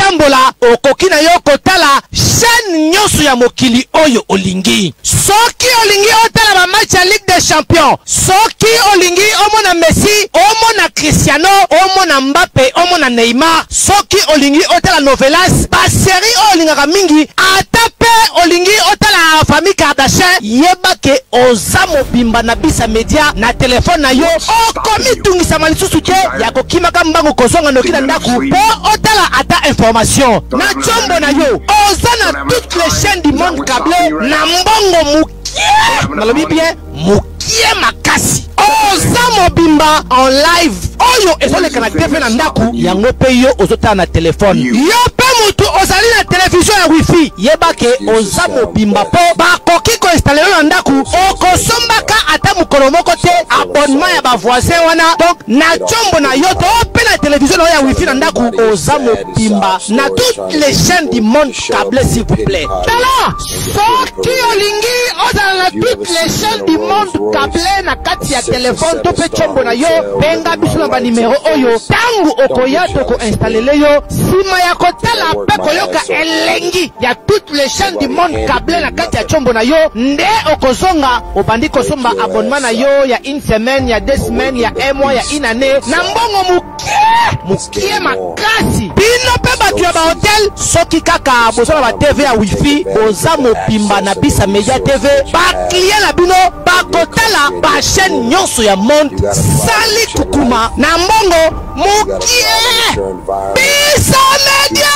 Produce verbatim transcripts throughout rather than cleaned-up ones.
tambola okoki na yo kotala chaîne nyonso ya mokili oyo olingi. Soki olingi otala ba match ya Ligue des Champions, soki olingi omona Messi, omona Cristiano, omona Mbappé, omona Neymar, soki olingi otala novelas, ba série olingaka mingi, ata pe olingi otala famille Kardashian, yeba ke oza mobimba na bisa media na telefone na yo okomi tungisa malisusu ke ya kokimaka mbango kozonga noki na ndaku po otala ata information na chombo na yo oza na toutes les chaînes du monde câblé na mbongo mukie nalobi bien mukie makasi oza mobimba en live oyo ezoleka na T V na ndaku yango pe yo ozotala na telefone yo pe mutu ozali na television ya wifi yeba ke oza mobimba po bakoki ko installer na ndaku okosombaka ata mukolo moko te abonnement ya ba voisin wana donc na chombo na yo to pe na television ya wifi na ndaku oza mobimba na toutes les chaînes du monde câblé s'il vous plaît. Tala soki olingi ozala na toutes les chaînes du monde câblé na kati ya téléphone to pe chombo na yo benga biso na ba numéro oyo tangu okoya to ko installer yo sima ya kotala pe koyoka elengi ya toutes les chaînes du monde câblé na kati ya chombo na yo nde okozonga obandi kosomba abonnement na yo ya une semaine ya deux semaines ya un mois ya une année na mbongo mukie mukie makasi bino pe batu ya ba hotel soki kaka bozala ba T V ya wifi boza mobimba na bisa media T V ba client na bino bakotala ba chaîne nyonso ya monde sali kukuma na mbongo mukie bisa media.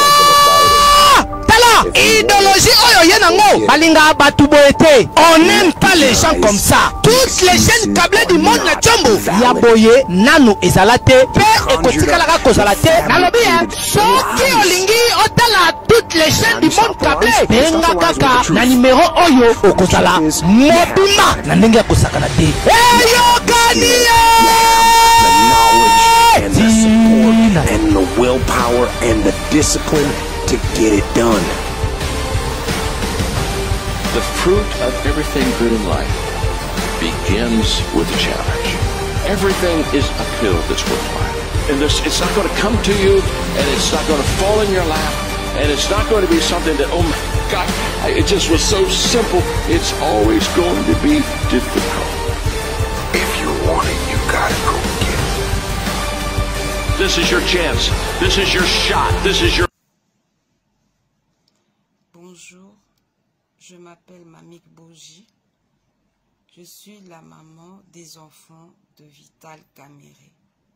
Tala idéologie oyo yenango balinga batu boete on n'aime pas les gens comme ça. Toutes les chaînes câblées du monde na chombo ya boye nanu ezalate pe ekotikalaka kozalate nalobi soki olingi otala toutes les chaînes du monde câblé benga kaka na numéro oyo okozala mobima na ndenge ya kosakana te eyokani and the support and the willpower and the discipline to get it done. The fruit of everything good in life begins with a challenge. Everything is uphill that's worthwhile. And this, it's not going to come to you, and it's not going to fall in your lap, and it's not going to be something that, oh my God, it just was so simple. It's always going to be difficult. If you want it, you gotta go get it. This is your chance. This is your shot. This is your... Bonjour, je m'appelle Mamik Boji. Je suis la maman des enfants de Vital Kamere.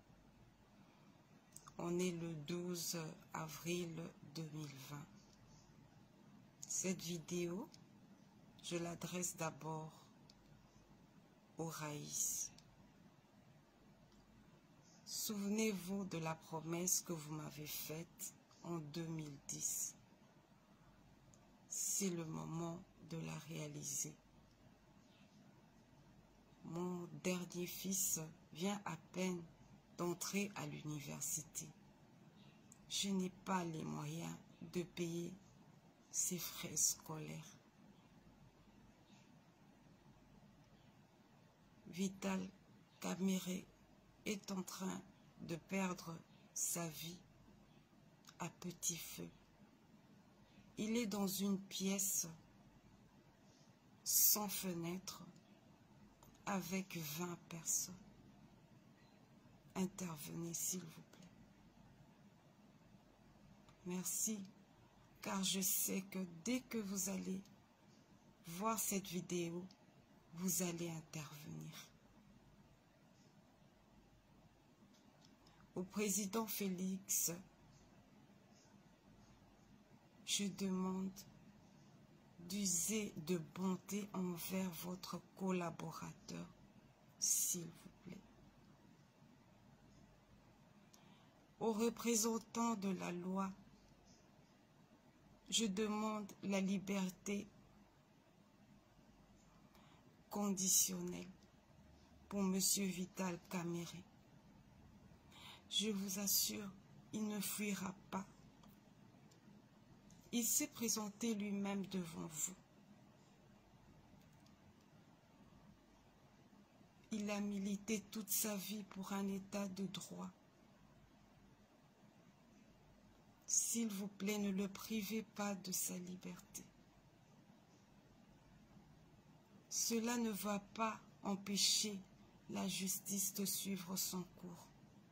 On est le douze avril deux mille vingt. Cette vidéo, je l'adresse d'abord au Raïs. Souvenez-vous de la promesse que vous m'avez faite en deux mille dix. C'est le moment de la réaliser. Mon dernier fils vient à peine d'entrer à l'université. Je n'ai pas les moyens de payer ses frais scolaires. Vital Kamere est en train de perdre sa vie à petit feu. Il est dans une pièce sans fenêtre avec vingt personnes. Intervenez s'il vous plaît. Merci, car je sais que dès que vous allez voir cette vidéo, vous allez intervenir. Au président Félix, je demande d'user de bonté envers votre collaborateur, s'il vous plaît. Aux représentants de la loi, je demande la liberté conditionnelle pour M. Vital Kamere. Je vous assure, il ne fuira pas. Il s'est présenté lui-même devant vous. Il a milité toute sa vie pour un état de droit. s'il vous plaît, ne le privez pas de sa liberté. Cela ne va pas empêcher la justice de suivre son cours.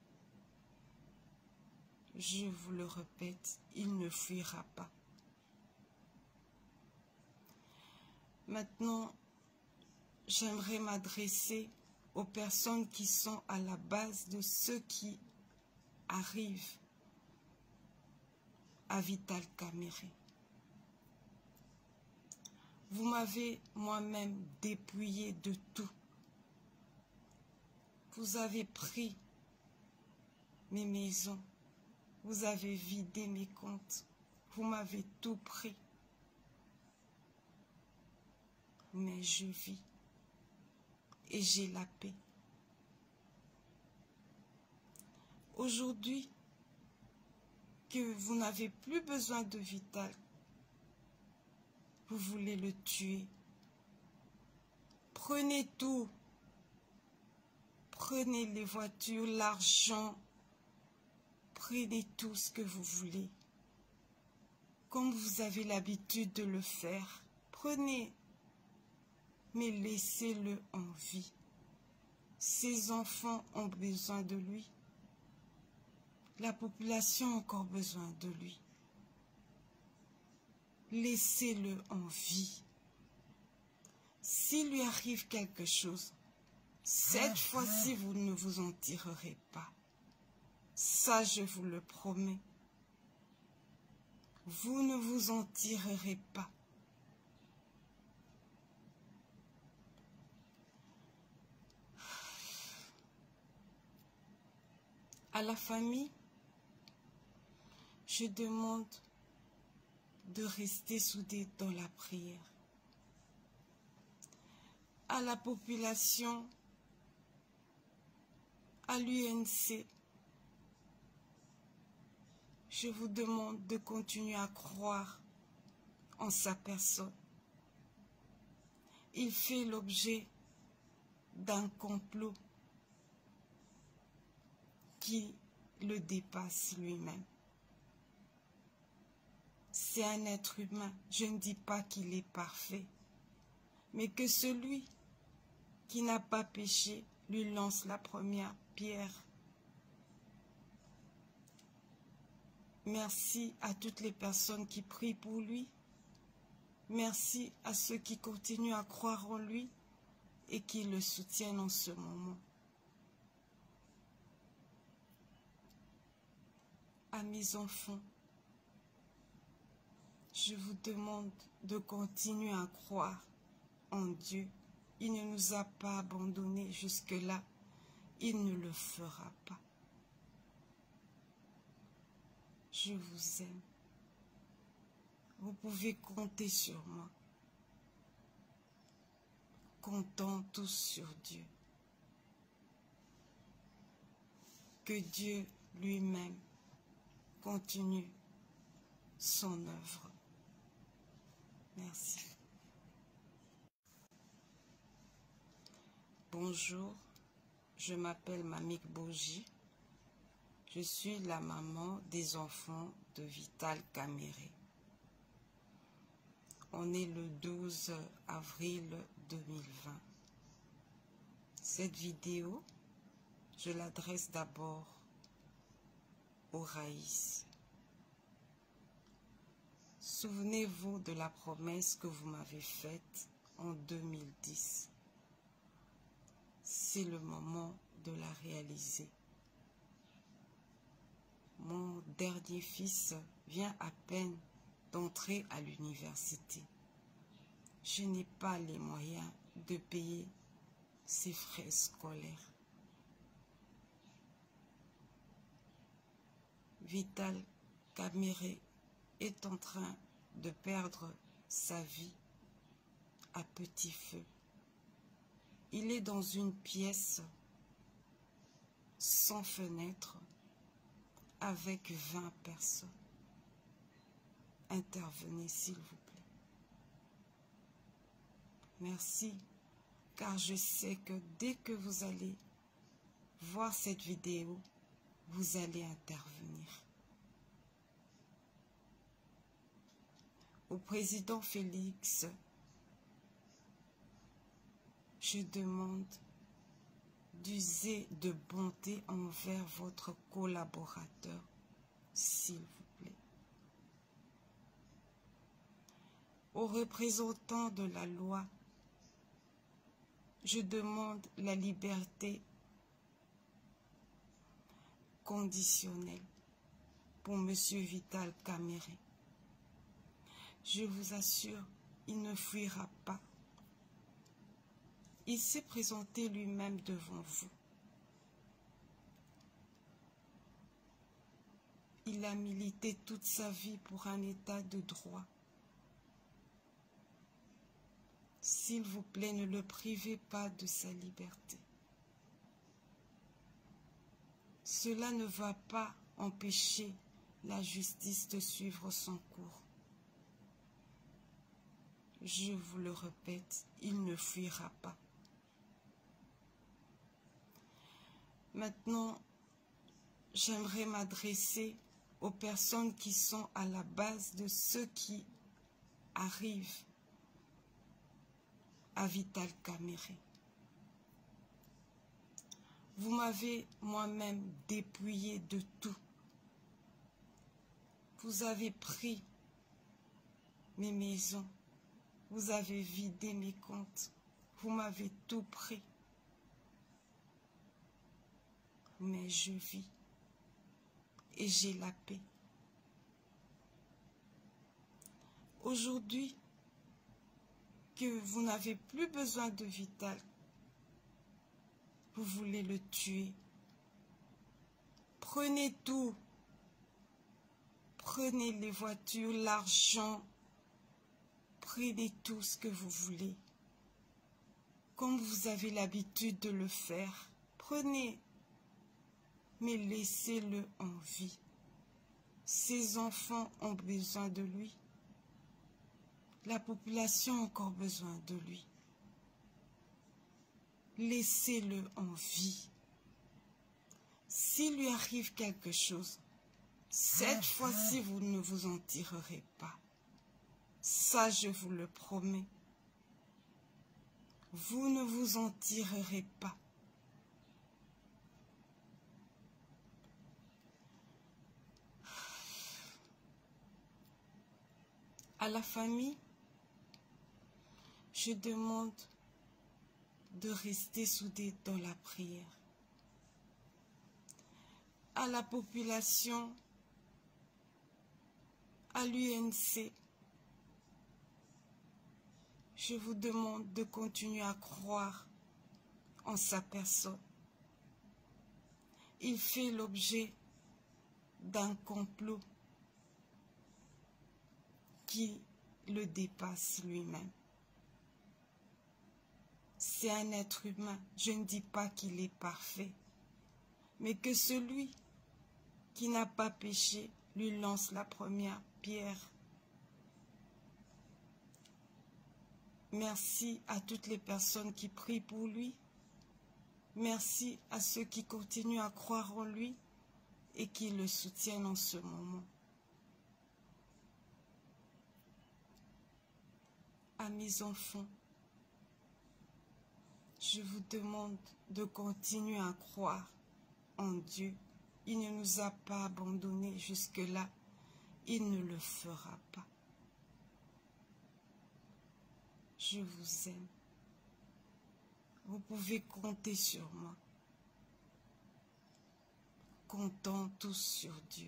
Je vous le répète, il ne fuira pas. Maintenant, j'aimerais m'adresser aux personnes qui sont à la base de ceux qui arrivent à Vital Kamerhe. Vous m'avez moi-même dépouillé de tout. Vous avez pris mes maisons, vous avez vidé mes comptes, vous m'avez tout pris. Mais je vis et j'ai la paix. Aujourd'hui, que vous n'avez plus besoin de Vital, vous voulez le tuer. Prenez tout. Prenez les voitures, l'argent. Prenez tout ce que vous voulez. Comme vous avez l'habitude de le faire. Prenez. Mais laissez-le en vie. Ses enfants ont besoin de lui. La population a encore besoin de lui. Laissez-le en vie. S'il lui arrive quelque chose, cette fois-ci, vous ne vous en tirerez pas. Ça, je vous le promets. Vous ne vous en tirerez pas. À la famille, je demande de rester soudés dans la prière. À la population, à l'U N C, je vous demande de continuer à croire en sa personne. Il fait l'objet d'un complot qui le dépasse lui-même. C'est un être humain. Je ne dis pas qu'il est parfait, mais que celui qui n'a pas péché lui lance la première pierre. Merci à toutes les personnes qui prient pour lui. Merci à ceux qui continuent à croire en lui et qui le soutiennent en ce moment. À mes enfants, je vous demande de continuer à croire en Dieu. Il ne nous a pas abandonnés jusque-là. Il ne le fera pas. Je vous aime. Vous pouvez compter sur moi. Comptons tous sur Dieu. Que Dieu lui-même continue son œuvre. Merci. Bonjour, je m'appelle Mamik Boji. Je suis la maman des enfants de Vital Kamerhe. On est le douze avril deux mille vingt. Cette vidéo, je l'adresse d'abord au Raïs. Souvenez-vous de la promesse que vous m'avez faite en deux mille dix. C'est le moment de la réaliser. Mon dernier fils vient à peine d'entrer à l'université. Je n'ai pas les moyens de payer ses frais scolaires. Vital Kamerhe est en train de perdre sa vie à petit feu. Il est dans une pièce sans fenêtre avec vingt personnes. Intervenez s'il vous plaît. Merci, car je sais que dès que vous allez voir cette vidéo, vous allez intervenir. au président Félix, je demande d'user de bonté envers votre collaborateur, s'il vous plaît. Aux représentants de la loi, je demande la liberté conditionnelle pour M. Vital Kamerhe. Je vous assure, il ne fuira pas. Il s'est présenté lui-même devant vous. Il a milité toute sa vie pour un état de droit. S'il vous plaît, ne le privez pas de sa liberté. Cela ne va pas empêcher la justice de suivre son cours. Je vous le répète, il ne fuira pas. Maintenant, j'aimerais m'adresser aux personnes qui sont à la base de ceux qui arrivent à Vital Kamerhe. Vous m'avez moi-même dépouillé de tout. Vous avez pris mes maisons, vous avez vidé mes comptes, vous m'avez tout pris. Mais je vis et j'ai la paix. Aujourd'hui, que vous n'avez plus besoin de Vital, vous voulez le tuer. Prenez tout. Prenez les voitures, l'argent. Prenez tout ce que vous voulez. Comme vous avez l'habitude de le faire. Prenez. Mais laissez-le en vie. Ses enfants ont besoin de lui. La population a encore besoin de lui. Laissez-le en vie. S'il lui arrive quelque chose, cette fois-ci, vous ne vous en tirerez pas. Ça, je vous le promets. Vous ne vous en tirerez pas. À la famille, je demande de rester soudés dans la prière. À la population, à l'U N C, je vous demande de continuer à croire en sa personne. Il fait l'objet d'un complot qui le dépasse lui-même. C'est un être humain. Je ne dis pas qu'il est parfait, mais que celui qui n'a pas péché lui lance la première pierre. Merci à toutes les personnes qui prient pour lui. Merci à ceux qui continuent à croire en lui et qui le soutiennent en ce moment. À mes enfants, je vous demande de continuer à croire en Dieu. Il ne nous a pas abandonnés jusque-là. Il ne le fera pas. Je vous aime. Vous pouvez compter sur moi. Comptons tous sur Dieu.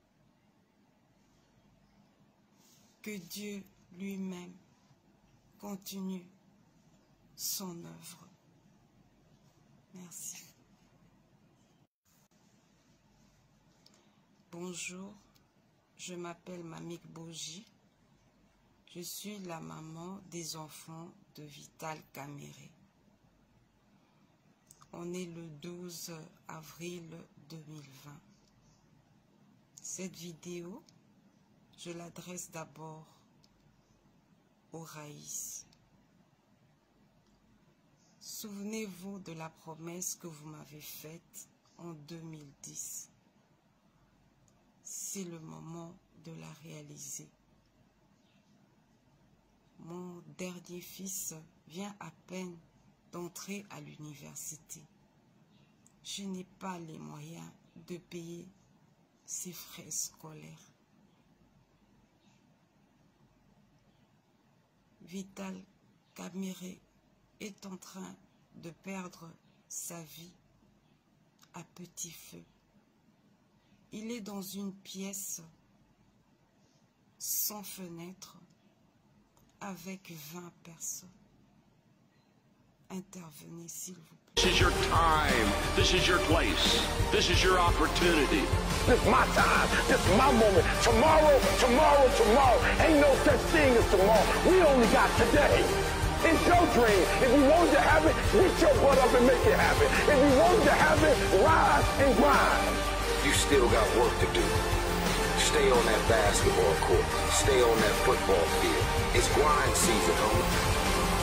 Que Dieu lui-même continue son œuvre. Merci. Bonjour, je m'appelle Mamik Boji. Je suis la maman des enfants de Vital Kamerhe. On est le douze avril deux mille vingt. Cette vidéo, je l'adresse d'abord au Raïs. Souvenez-vous de la promesse que vous m'avez faite en deux mille dix. C'est le moment de la réaliser. Mon dernier fils vient à peine d'entrer à l'université. Je n'ai pas les moyens de payer ses frais scolaires. Vital Kamerhe est en train de perdre sa vie à petit feu. Il est dans une pièce sans fenêtre avec vingt personnes. Intervenez s'il vous plaît. This is your time. This is your place. This is your opportunity. This is my time. This is my moment. Tomorrow, tomorrow, tomorrow. Ain't no such thing as tomorrow. We only got today. It's your dream. If you want to have it, get your butt up and make it happen. If you want to have it, rise and grind. You still got work to do. Stay on that basketball court. Stay on that football field. It's grind season, homie.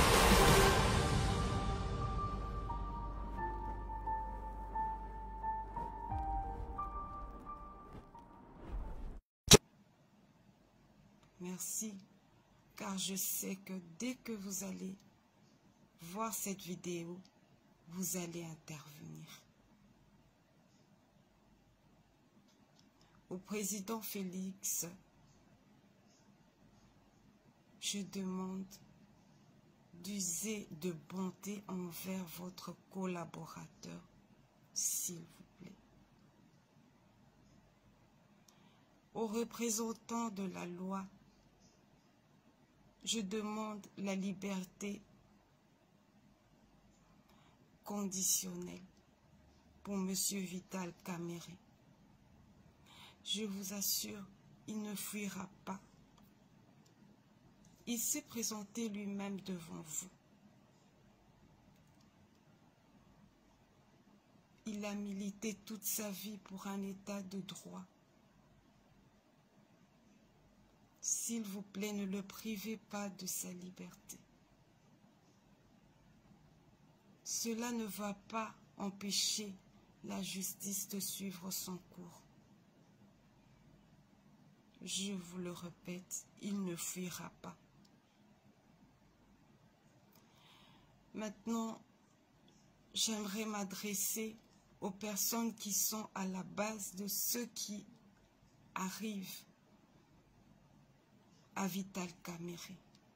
Merci, car je sais que dès que vous allez voir cette vidéo, vous allez intervenir. Au président Félix, je demande d'user de bonté envers votre collaborateur, s'il vous plaît. Aux représentants de la loi, je demande la liberté conditionnelle pour M. Vital Kamerhe. Je vous assure, il ne fuira pas. Il s'est présenté lui-même devant vous. Il a milité toute sa vie pour un état de droit. S'il vous plaît, ne le privez pas de sa liberté. Cela ne va pas empêcher la justice de suivre son cours. Je vous le répète, il ne fuira pas. Maintenant, j'aimerais m'adresser aux personnes qui sont à la base de ce qui arrive à Vital Kamerhe.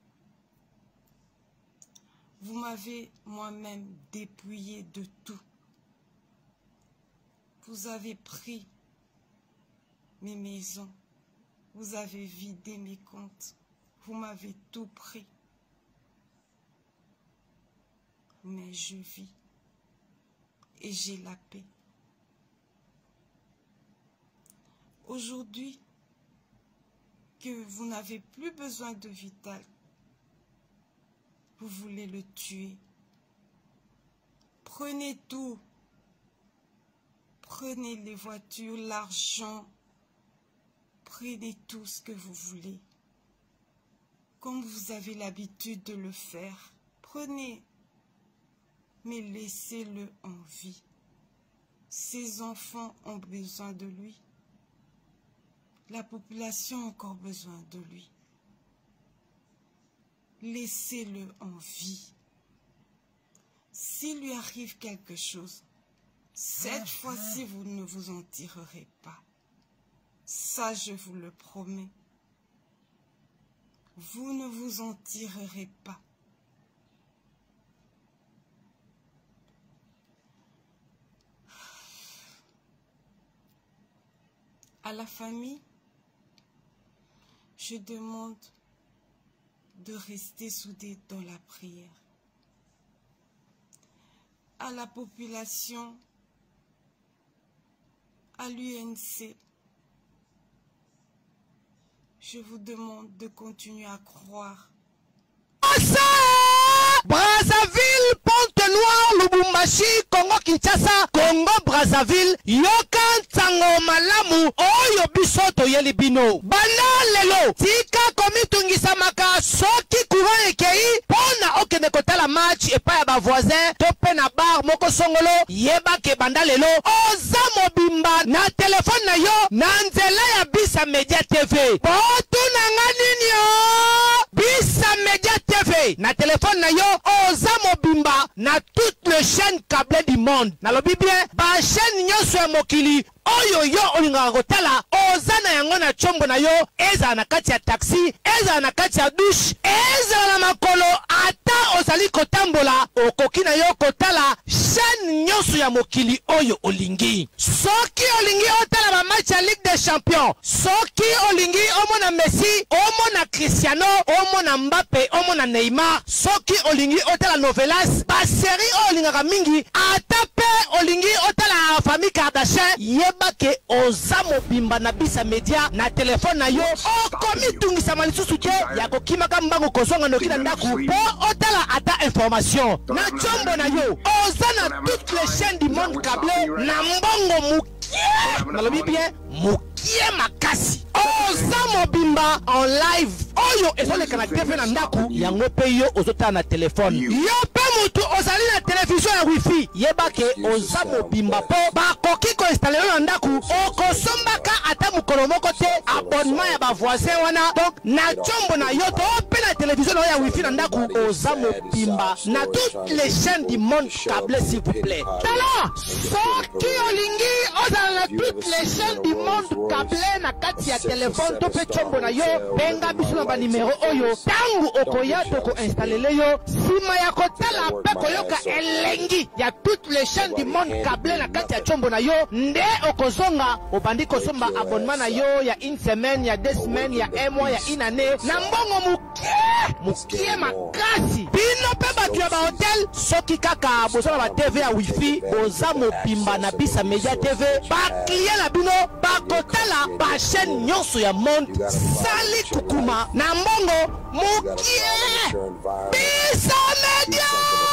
Vous m'avez moi-même dépouillé de tout. Vous avez pris mes maisons. Vous avez vidé mes comptes. Vous m'avez tout pris. Mais je vis et j'ai la paix. Aujourd'hui, que vous n'avez plus besoin de Vital, vous voulez le tuer. Prenez tout. Prenez les voitures, l'argent. Prenez tout ce que vous voulez. Comme vous avez l'habitude de le faire. Prenez. Mais laissez-le en vie. Ses enfants ont besoin de lui. La population a encore besoin de lui. Laissez-le en vie. S'il lui arrive quelque chose, cette fois-ci, vous ne vous en tirerez pas. Ça, je vous le promets. Vous ne vous en tirerez pas. À la famille, je demande de rester soudés dans la prière. À la population, à l'U N C, je vous demande de continuer à croire. Brazzaville, Pointe-Noire, Lubumbashi, Congo Kinshasa, Congo Brazzaville, yoka ntango malamu oyo biso toyeli bino. Bana lelo tika komitungisa maka soki courant ekei pona okende kotala match epa ya ba voisin to pe na bar moko songolo yeba ke banda lelo oza mobimba na telefone na yo na nzela ya Bisa Media T V. Potu na nga nini yo Bisa Media te na telefone na yo oza mobimba na toutes les chaînes câblées du monde. Nalobi bien ba chaîne nyonso ya mokili oyo yo olingaka kotala oza na yango na chombo na yo, ezala na kati ya taxi, ezala na kati ya douche, ezala na makolo, ata ozali kotambola okoki na yo kotala chaîne nyonso ya mokili oyo olingi. Soki olingi otala ba match ya Ligue des Champions, soki olingi omona Messi, omona Cristiano, omona Mbappé, omona Neymar, soki olingi otala novelas, ba série olingaka mingi, ata pe olingi otala famille Kardashian, yebake oza mobimba na bisa media na telefone na yo okomi tungisa malisusu te ya kokimaka mbango kozonga noki na ndaku po otala ata information na chombo na yo oza na toutes les chaînes du monde câblé na mbongo mukie nalobi bien mukie makasi oza mobimba en live oyo ezoleka na T V na ndaku yango pe yo ozotala na telefone yo pe mutu ozali na television ya wifi yebake oza mobimba po bakoki koinstale na ndaku okosombaka ata mukolo moko te abonnement ya ba voisin wana. Donc na chombo na yo to pe na television ya wifi na ndaku oza mobimba na toutes les chaînes du monde câblé s'il vous plaît. Tala soki olingi ozala na toutes les chaînes du monde câblé na kati ya telefone to pe chombo na yo benga biso na ba numéro oyo tangu okoya to ko installer le yo sima ya kotala pe koyoka elengi ya toutes les chaînes du monde câblé na kati ya chombo na yo nde okozonga obandi kosomba abonnement na yo ya une semaine ya deux semaines ya un mois ya une année na mbongo mukie mukie makasi bino pe batu ya ba hotel soki kaka bozala ba T V ya wifi boza mobimba na bisa media T V ba client na bino bakotala ba chaîne nyonso ya monde sali kukuma na mbongo mukie bisa media.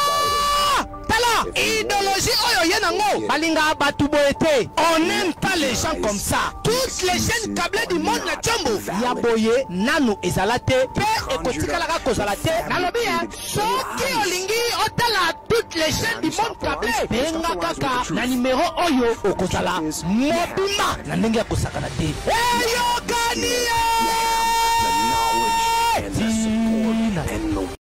Tala idéologie oyo yenango balinga batu boete on n'aime pas les gens comme ça. Toutes les chaînes câblées du monde na chombo ya boye nanu ezalate pe ekotikala ka kozalate nalobi ya soki olingi otala toutes les chaînes du monde câblé benga kaka na numéro oyo okozala mobimba na ndenge ya kosakana te eyokani